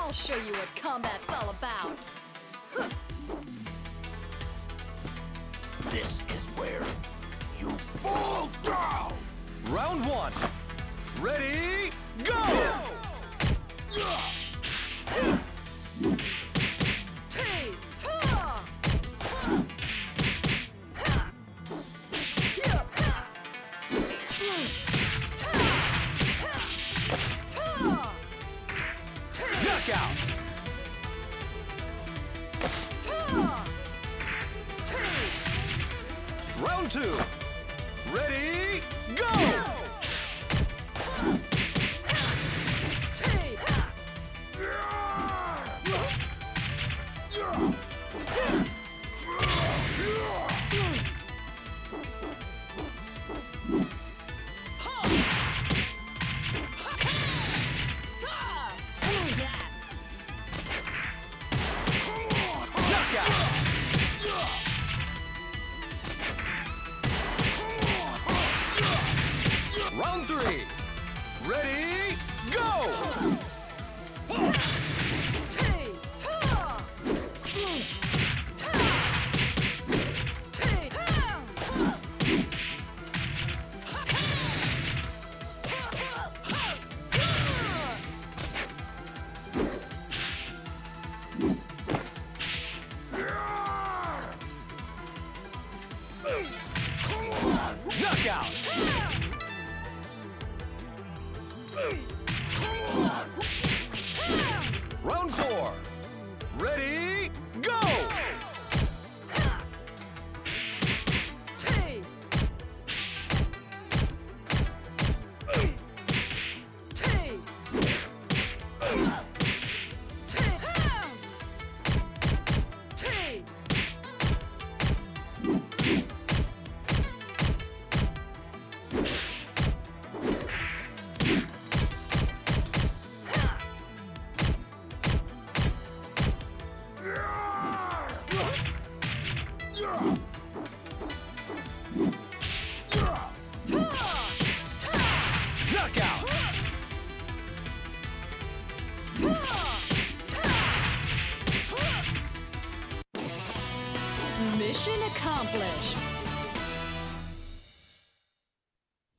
I'll show you what combat's all about. This is where you fall down! Round one. Ready, go! Knockout! Round two. Ready, go! Round three. Ready, go! Knockout! Round four. Ready, go! Knockout! Mission accomplished.